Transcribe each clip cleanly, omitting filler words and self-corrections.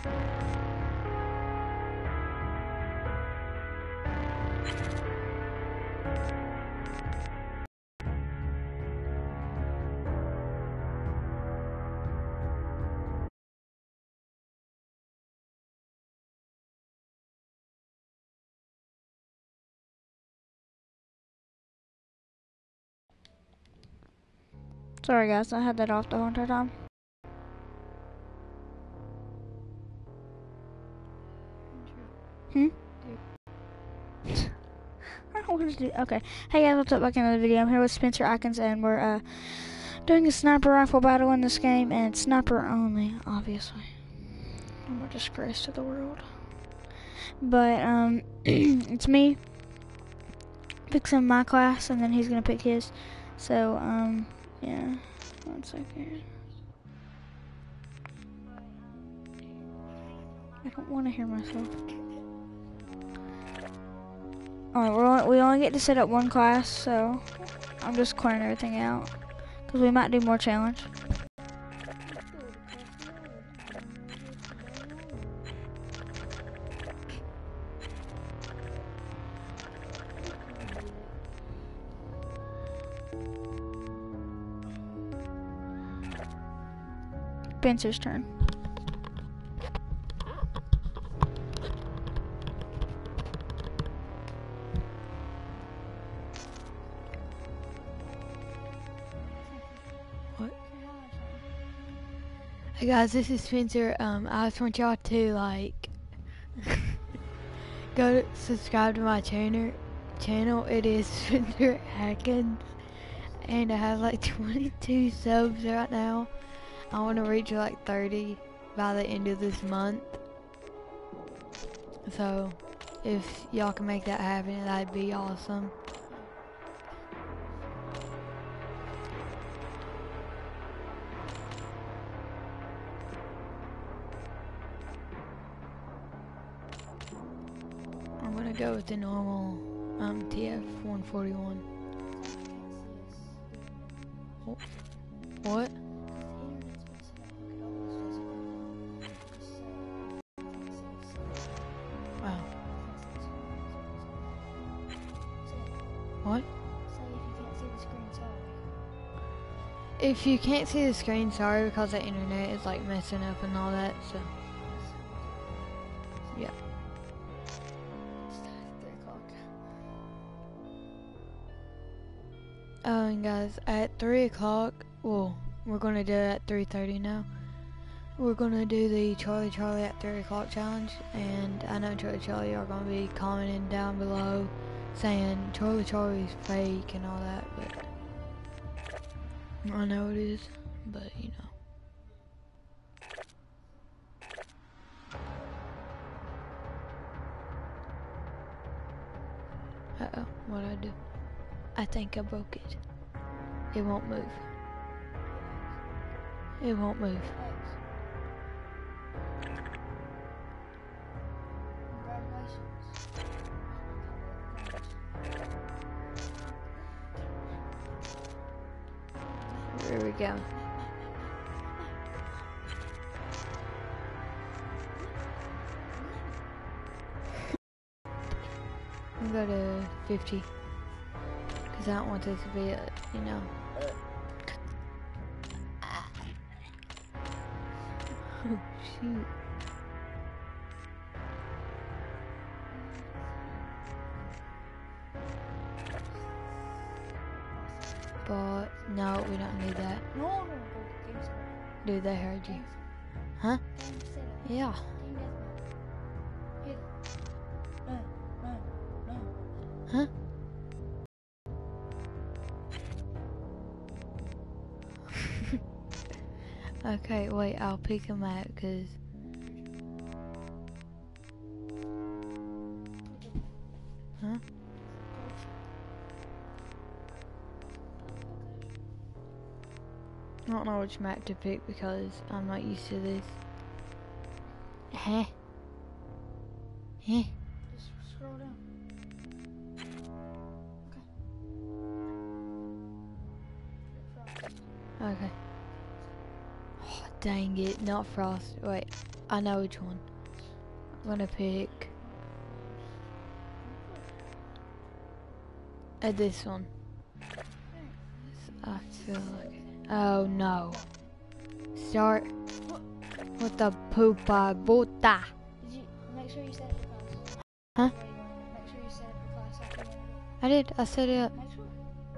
Sorry guys, I had that off the whole entire time. I don't want to do. Okay. Hey guys, what's up? Back in another video. I'm here with Spencer Atkins, and we're doing a sniper rifle battle in this game, and it's sniper only, obviously. I'm a disgrace to the world. But it's me fixing my class, and then he's gonna pick his. So yeah. 1 second. I don't want to hear myself. Alright, we only get to set up one class, so I'm just clearing everything out. Because we might do more challenge. Spencer's turn. Hey guys, this is Spencer. I just want y'all to like go to subscribe to my channel. It is Spencer Atkins, and I have like 22 subs right now. I want to reach like 30 by the end of this month. So if y'all can make that happen, that'd be awesome. I'm gonna go with the normal TF-141. What? Wow. What? If you can't see the screen, sorry, because the internet is like messing up and all that, so yeah. And guys, at 3 o'clock, well, we're gonna do it at 3:30 now. We're gonna do the Charlie Charlie at 3 o'clock challenge, and I know Charlie Charlie are gonna be commenting down below saying Charlie Charlie's fake and all that, but I know it is, but you know. Uh-oh, what'd I do? I think I broke it. It won't move. It won't move. There we go. I'm gonna go to 50. Because I don't want this to be a, you know. Oh, shoot. But, no, we don't need that. No. Dude, they heard you. Huh? Yeah. Huh? Okay, wait, I'll pick him out, cause... Huh? I don't know which map to pick because I'm not used to this. Huh? Huh? Just scroll down. Okay. Oh, dang it, not Frost. Wait. I know which one. I'm gonna pick this one. I feel like it. Oh no. Start with the poopa boota. Did you make sure you set it for class? Huh? Make sure you set it for class after you wanted it. I did. I set it up. Make sure.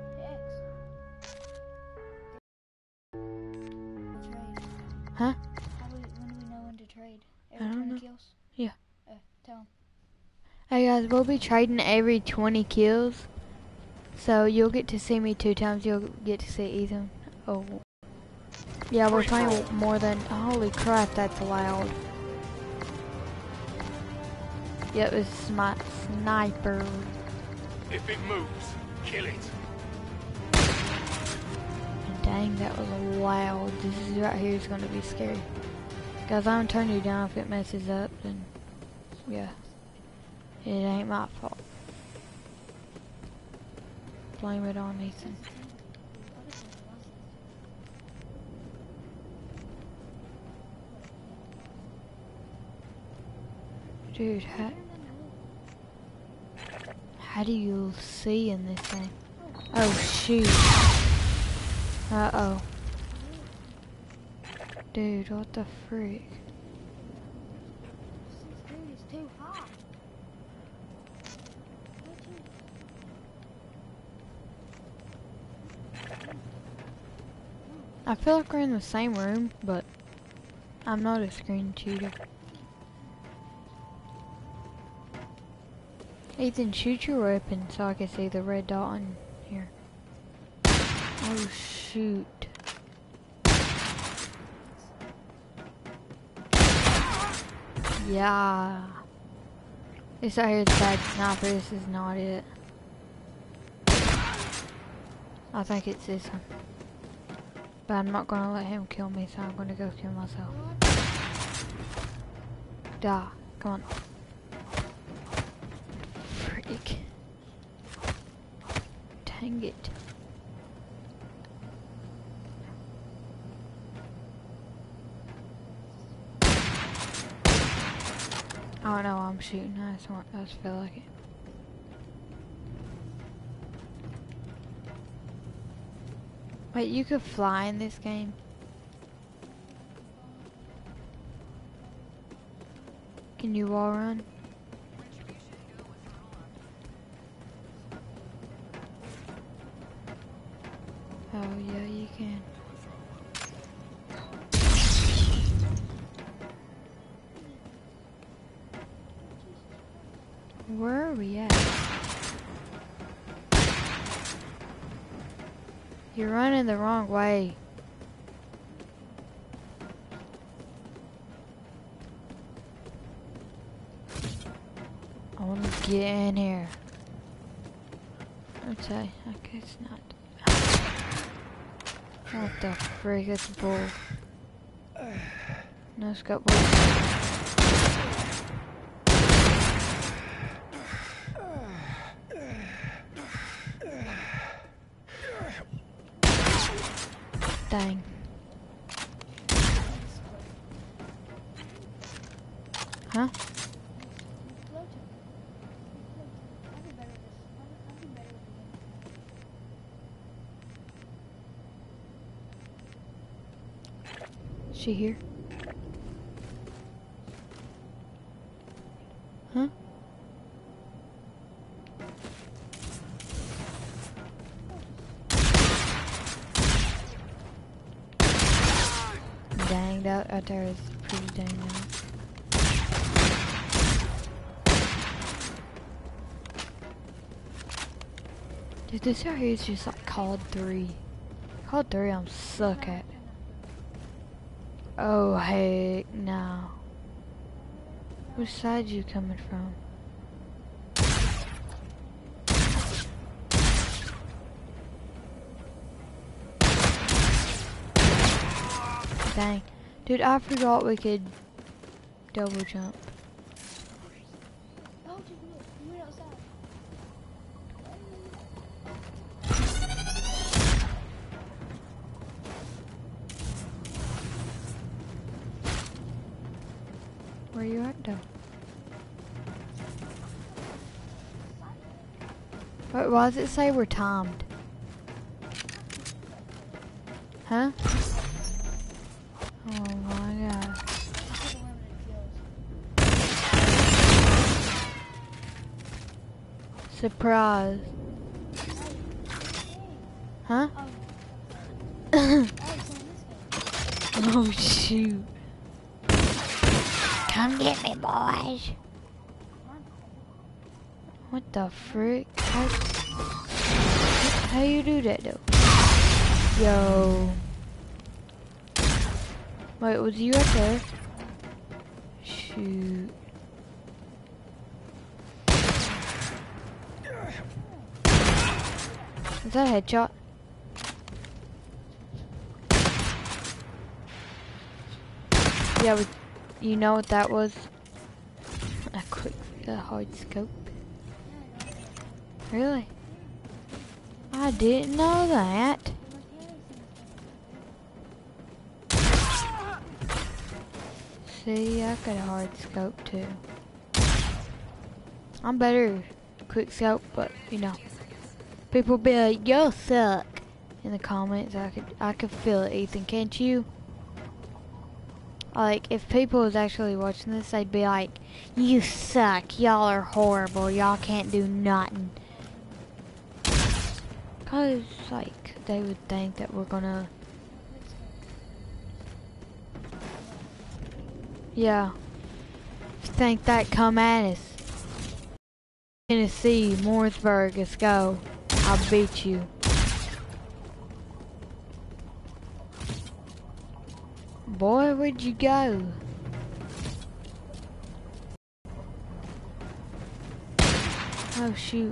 Hit X. Trade. Huh? When do we know when to trade? I don't 20 know. kills? Yeah. Tell them. Hey guys, we'll be trading every 20 kills. So you'll get to see me 2 times. You'll get to see Ethan. Oh. Yeah, we're playing more than... Holy crap, that's loud. Yep, it's my sniper. If it moves, kill it. Dang, that was loud. This is right here is going to be scary. Guys, I'm gonna turn you down if it messes up, then yeah. It ain't my fault. Blame it on Ethan. Dude, how do you see in this thing? Oh shoot. Uh-oh. Dude, what the freak? Dude, it's too hot. I feel like we're in the same room, but I'm not a screen shooter. Ethan, shoot your weapon so I can see the red dot on here. Oh shoot. Yeah. This right here is bad sniper. This is not it. I think it's this one. But I'm not gonna let him kill me, so I'm gonna go kill myself. Die. Come on. Freak. Dang it. Oh no, I'm shooting. I just feel like it. Wait, you could fly in this game? Can you wall run? Oh yeah, you can. Where are we at? You're running the wrong way. I want to get in here. Okay, it's not. What the freak? It's bull. No scope bull. Dang. Huh? Is she here? Huh? Dang, that out there is pretty dang loud. Dude, this right here is just like COD 3. COD 3 I'm suck at. Oh heck no. Which side you coming from? Dang. Dude, I forgot we could double jump. Oh, you went outside. Where you at though? Why does it say we're timed? Huh? Oh my god. Surprise. Huh? Oh shoot. Come get me, boys. What the frick? How you do that though? Yo. Wait, was you up there? Shoot. Is that a headshot? Yeah, but you know what that was? A hard scope. Really? I didn't know that. See, I got a hard scope too. I'm better quick scope, but you know, people be like, "Yo, suck," in the comments. I could feel it, Ethan. Can't you? Like, if people was actually watching this, they'd be like, "You suck. Y'all are horrible. Y'all can't do nothing." Cause like they would think that we're gonna. Yeah. If you think that, come at us. Tennessee, Mooresburg, let's go. I'll beat you. Boy, where'd you go? Oh shoot.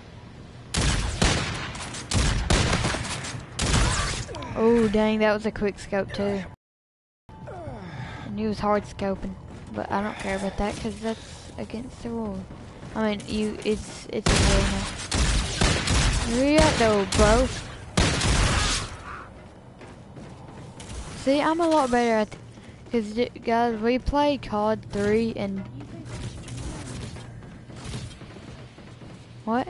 Oh dang, that was a quick scope too. And he was hard scoping, but I don't care about that because that's against the rule. I mean, it's a rule now. Where you at though, bro? See, I'm a lot better at, because guys, we played COD 3 and what?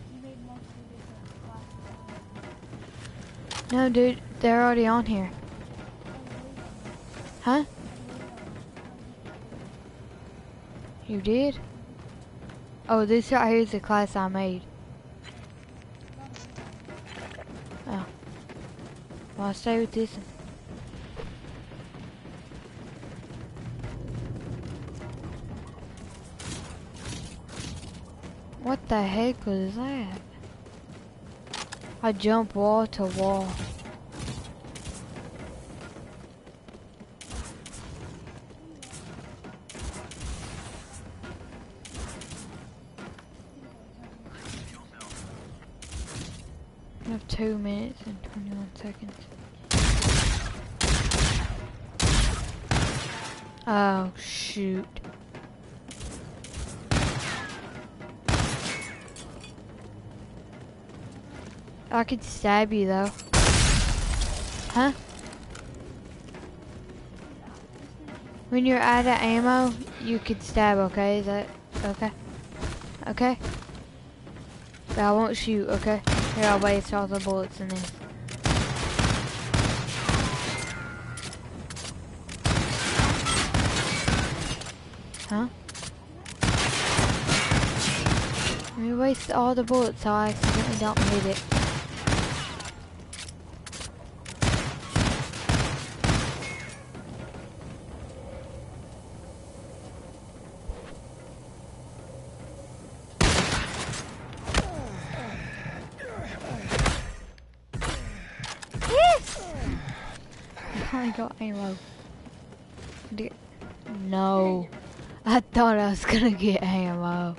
No, dude, they're already on here. Huh? You did? Oh, this right here is the class I made. Oh. Well, I'll stay with this one. What the heck was that? I jump wall to wall. I have 2 minutes and 21 seconds. Oh, shoot. I could stab you though. Huh? When you're out of ammo, you could stab, okay? Is that okay? Okay? But I won't shoot, okay? Here, I'll waste all the bullets in this. Huh? Let me waste all the bullets so I accidentally don't hit it. I got ammo. No. I thought I was gonna get ammo.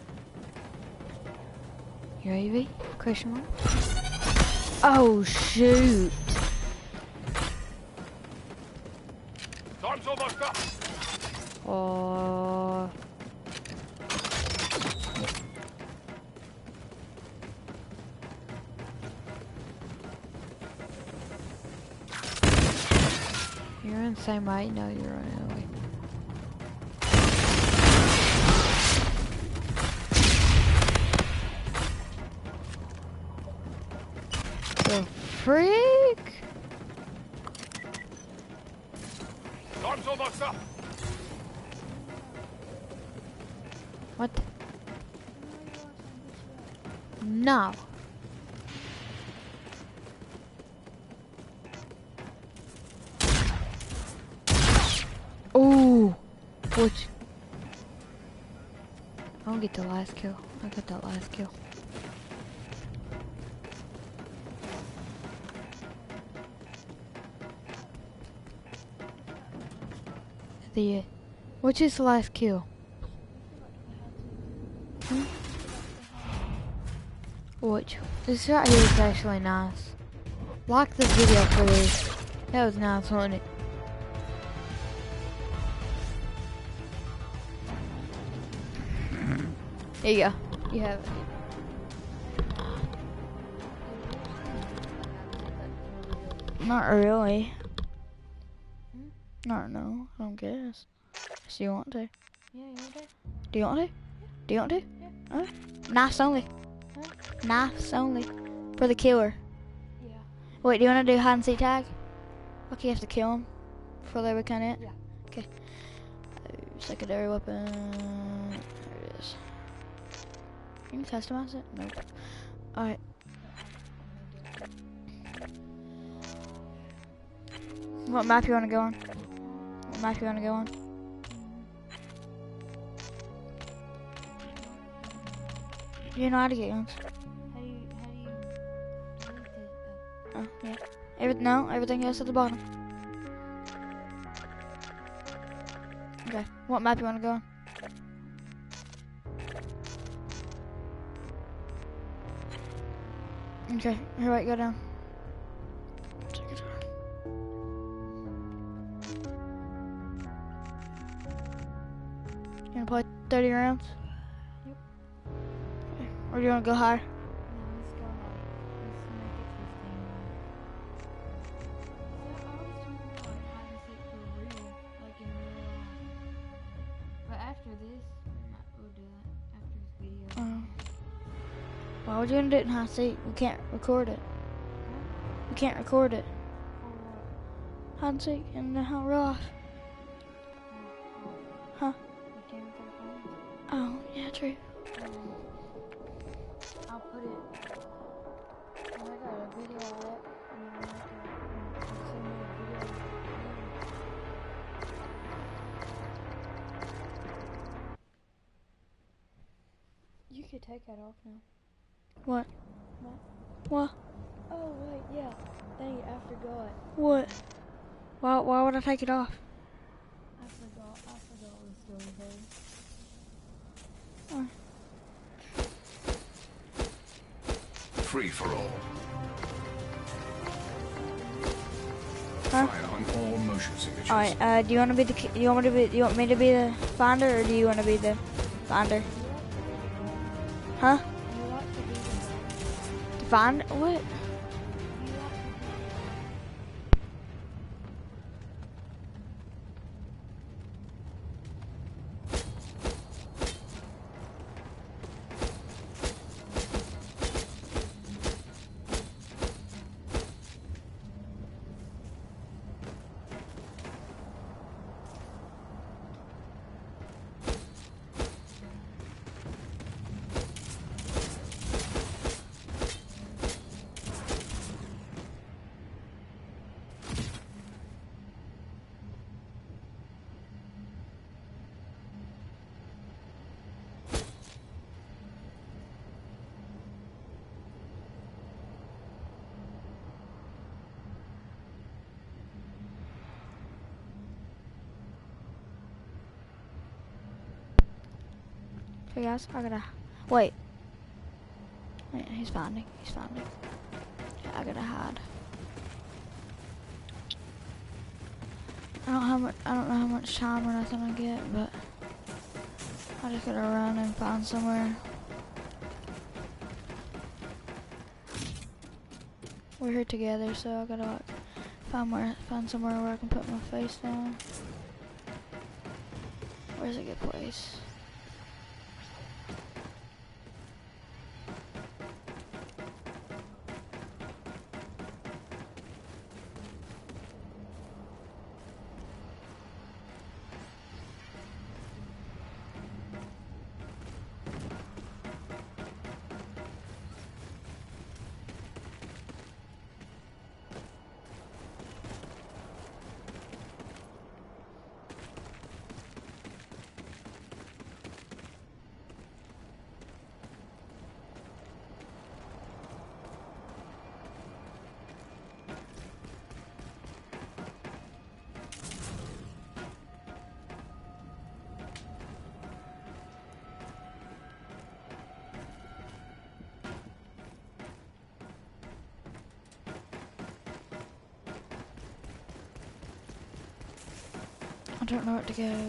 UAV? Question mark? Oh shoot. Time's almost up. Oh. You're in the same right? No, you're running away. frick? Time's almost up. What? No. Ooh. Which? I don't get the last kill. I got that last kill. Which is the last kill? Hmm? Which? This right here is actually nice. Like this video for this. That was nice, wasn't it? There you go. You have it. Not really. No, I don't guess. So you want to? Yeah, you want to? Do you want to? Do you want to? Yeah. Knives only. Knives only. For the killer. Yeah. Wait, do you want to do hide and seek tag? Okay, you have to kill him before they become it? Yeah. Okay. Secondary weapon. There it is. You can customize it? Nope. Alright. What map you want to go on? What map you want to go on? You know how to get guns. How do you delete it? Oh, yeah. Everything else at the bottom. Okay. What map you want to go on? Okay. Here, wait, go down. Take your time. You gonna play 30 rounds? Yep. Okay. Or do you want to go higher? No, let's go. Let's make it 15. But after this, we'll do that after this video. Why would you want to do it in high seat? We can't record it. We can't record it. Hide and seek in the real life. Huh? Oh, yeah, true. I'll put it. I got a video of it. You could take that off now. What? What? What? Oh wait, yeah. Dang it, I forgot. What? Why would I take it off? I forgot the story thing. Free for all. Huh? Fire on all motion signatures. Alright, do you want me to be the finder, or do you want to be the finder? Huh? You want to be the Find what? Okay, guys, I gotta wait. Yeah, he's finding. Yeah, I gotta hide. I don't know how much time or nothing I get, but I just gotta run and find somewhere. We're here together, so I gotta like find somewhere where I can put my face down. Where's a good place? don't know where to go.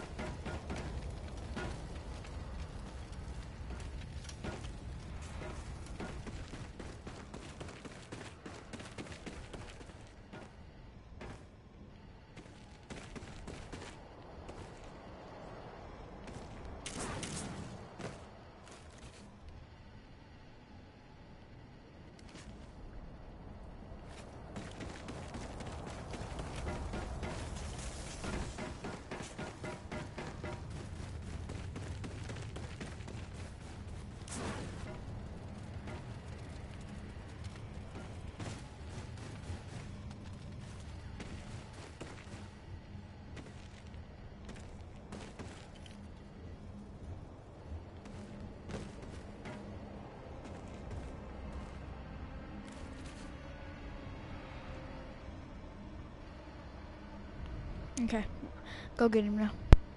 Okay, go get him now.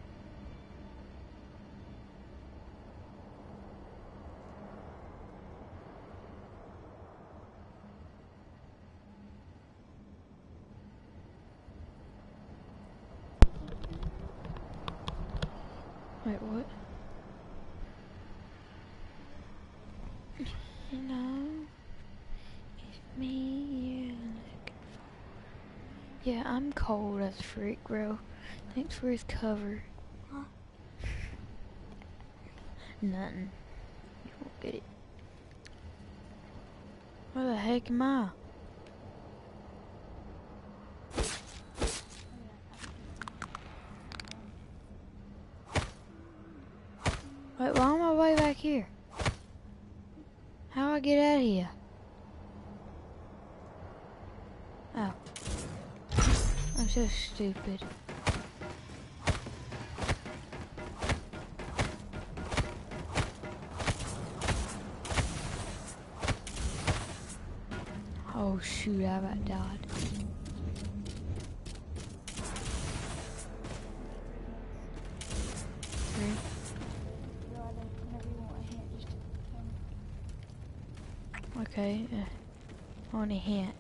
Wait, what? Hello? It's me you're looking for. Yeah, I'm cold as a freak, bro. Thanks for his cover. Huh? Nothing. You won't get it. Where the heck am I? Wait, why am I way back here? How do I get out of here? Oh. I'm so stupid. Oh shoot, I about died. Three. Okay, on a hint.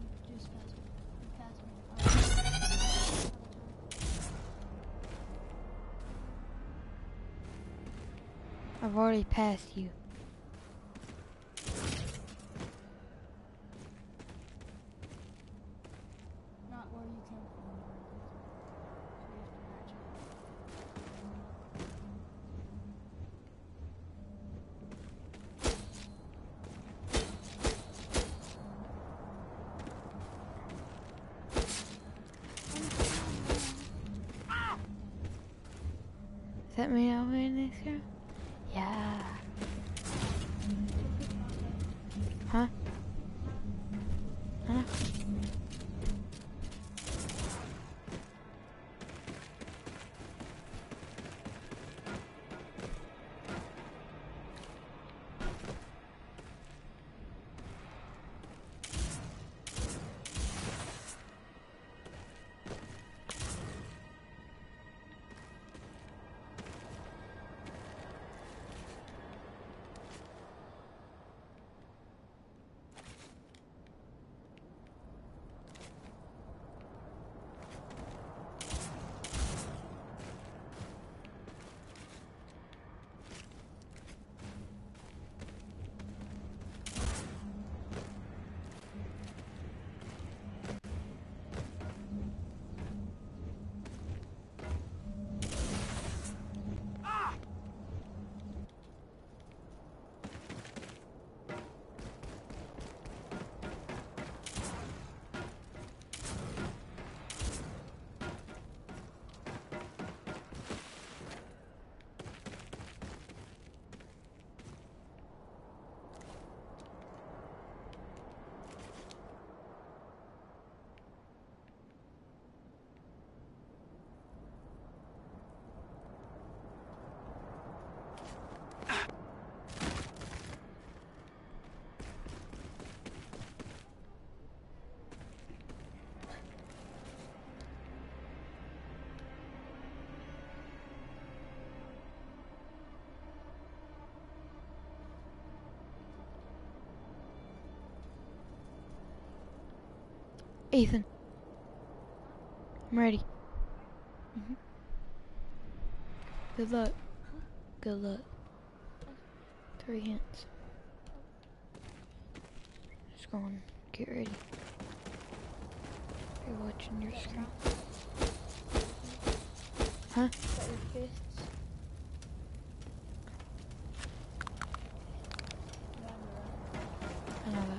I've already passed you. Not where you came from. Does that mean I'll win this round? Yeah. Huh? Huh? Ethan. I'm ready. Good luck. Good luck. 3 hints. Just going. Get ready. You're watching your screen. Huh? Got your fists. I know that.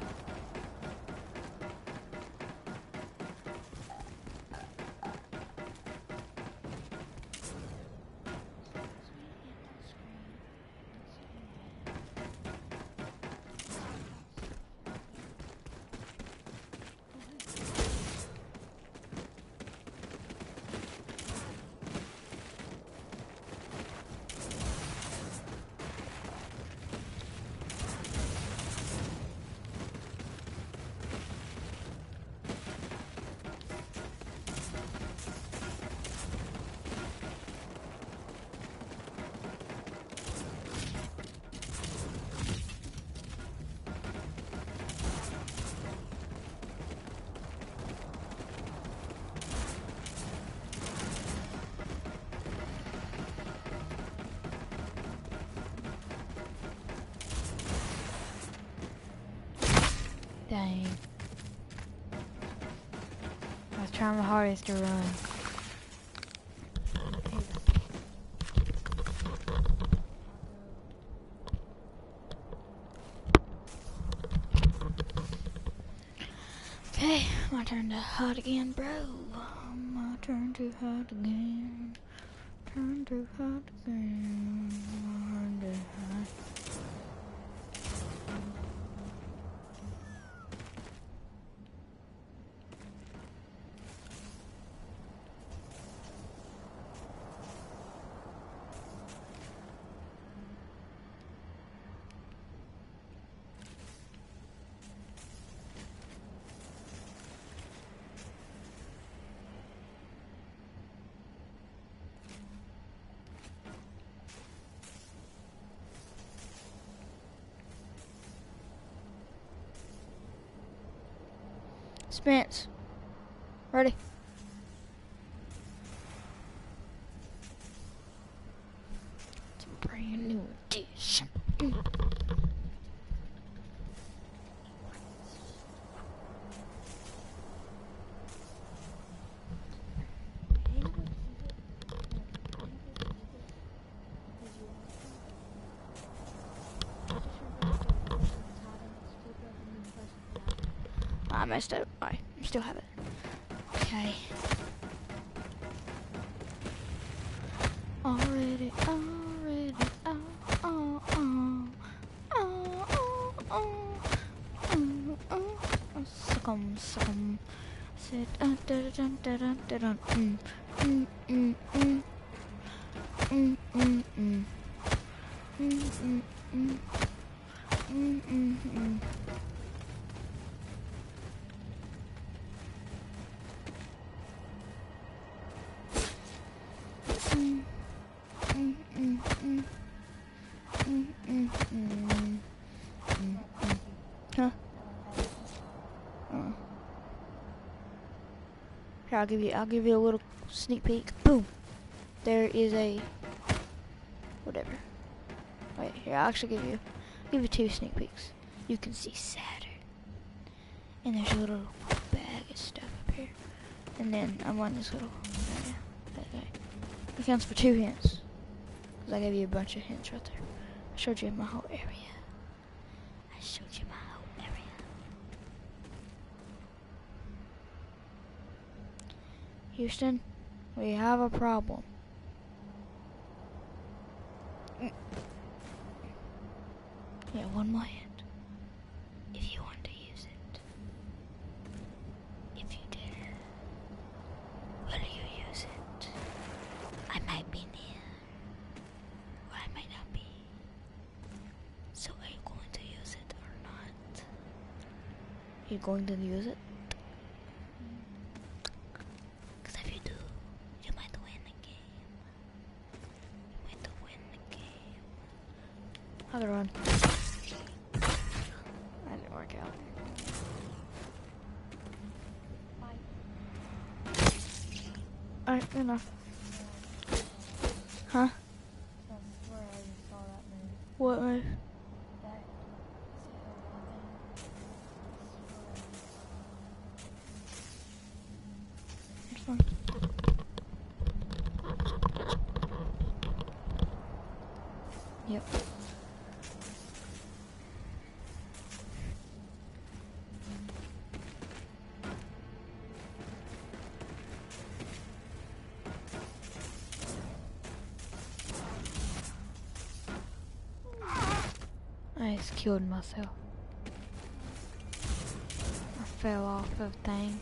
Dang. I was trying my hardest to run. Okay, my turn to hide again, bro. My turn to hide again. Turn to hide again. My turn to hide. Spence. Ready? It's a brand new edition. I messed up. I still have it. Okay. Already, succumb. Sit, Huh? Here, I'll give you a little sneak peek. Boom. There is a whatever. Wait, here, I'll actually give you 2 sneak peeks. You can see Saturn. And there's a little bag of stuff up here. And then I'm on this little area. Okay. It counts for 2 hints. Because I gave you a bunch of hints right there. I showed you my whole area. Houston, we have a problem. Yeah, one more hint. If you want to use it. If you dare. Will you use it? I might be near. Or I might not be. So are you going to use it or not? You're going to use it? I gotta run. That didn't work out. Alright, enough. Huh? I swear I just saw that move. What move? That Which one? Yep. I just killed myself. I fell off of thing.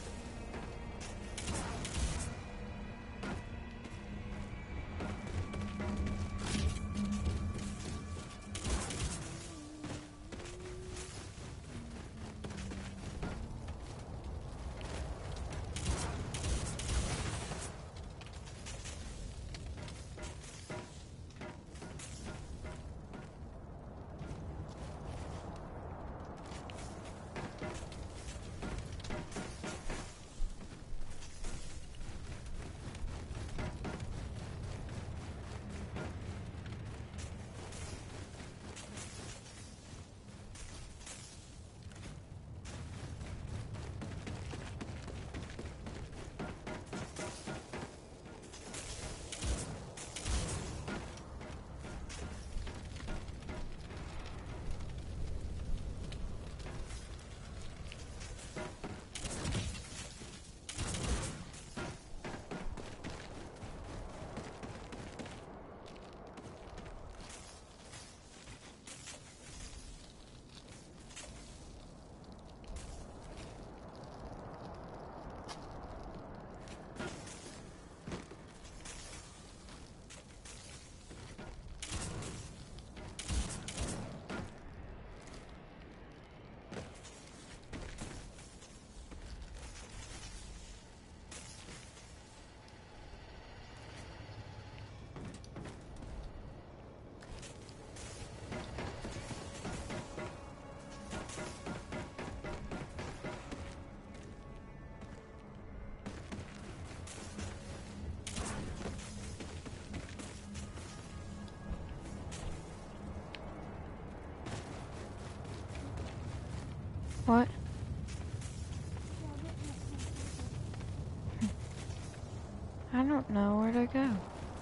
What? I don't know where to go.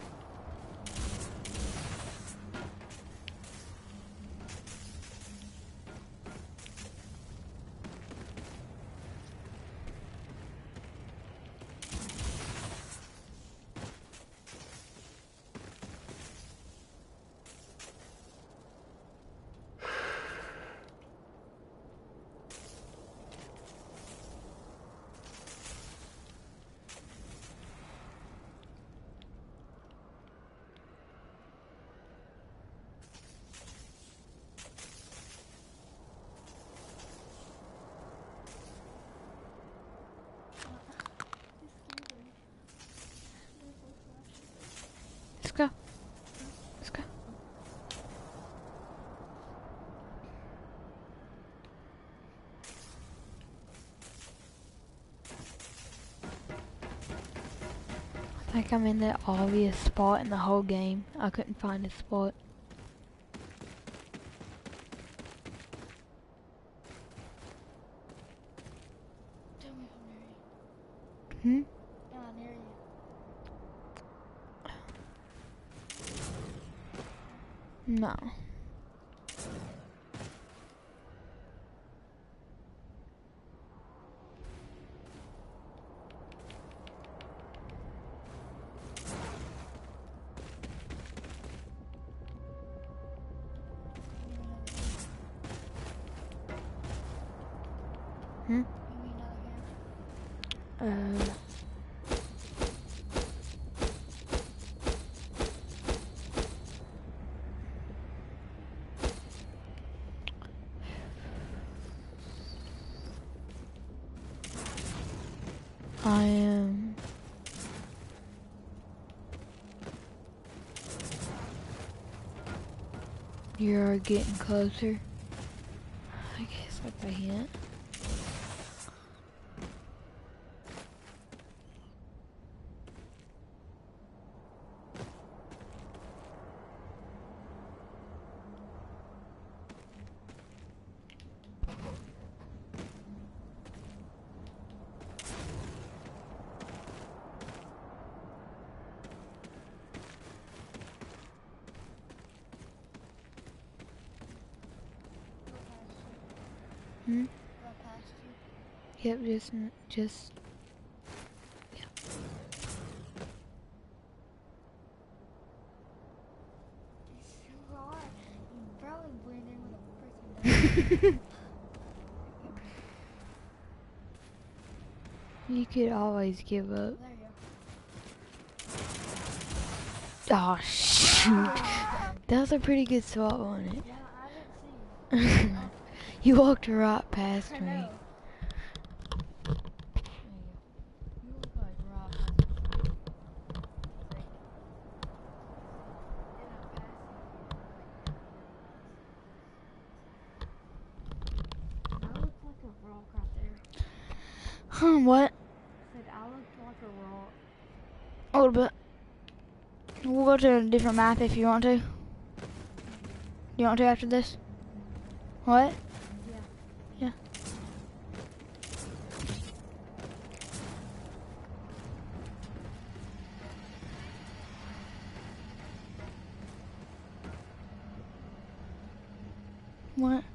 Let's go. Let's go. I think I'm in the obvious spot in the whole game. I couldn't find a spot. Tell me if I'm near you. Hmm? Not near you. No. Hmm? You mean another hand? I am. You're getting closer. I guess that's a hint. Hmm? Right past you. Yep, just. Yeah. It's so hard. You probably blend in with a freaking dog. You could always give up. There you Oh shoot! go. That was a pretty good swat, wasn't it? Yeah, I didn't see you. You walked right past I me. know. You look like right I look like a rock right there. What? I said I looked like a rock. A little bit. We'll go to a different map if you want to. Do you want to after this? What? Yeah. Yeah. What?